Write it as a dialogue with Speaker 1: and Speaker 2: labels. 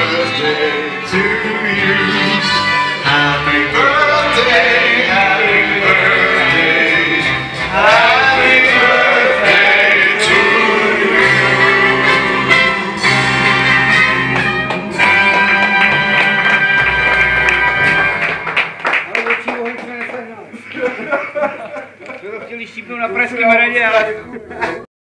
Speaker 1: birthday to you. Happy birthday, happy birthday, happy birthday to you.
Speaker 2: Jsme to chtěli štípnout na pražském radě, ale